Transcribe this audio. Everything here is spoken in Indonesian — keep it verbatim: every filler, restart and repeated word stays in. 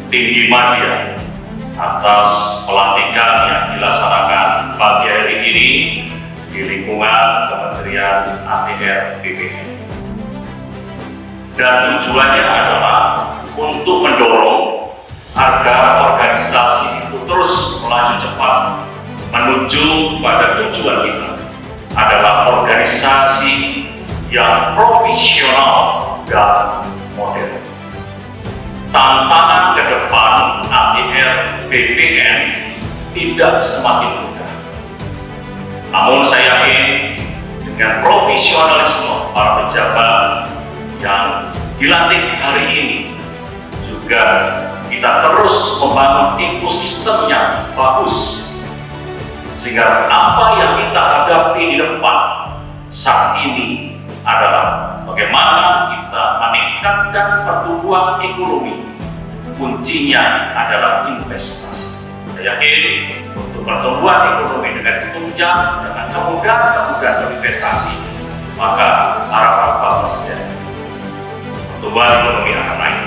Tinggi Madya atas pelantikan yang dilaksanakan pagi hari ini di lingkungan Kementerian A T R B P N. Dan tujuannya adalah untuk mendorong agar organisasi itu terus melaju cepat menuju pada tujuan kita adalah organisasi yang profesional dan modern. Tantangan ke depan A T R B P N tidak semakin mudah. Namun saya yakin dengan profesionalisme para pejabat yang dilantik hari ini juga kita terus membangun ekosistem yang bagus sehingga apa yang kita hadapi di depan saat ini adalah bagaimana kita meningkatkan pertumbuhan ekonomi. Kuncinya adalah investasi. Saya yakin untuk pertumbuhan ekonomi dengan ditunjang dengan kemudahan-kemudahan berinvestasi, maka harapan Pak Presiden pertumbuhan ekonomi akan naik.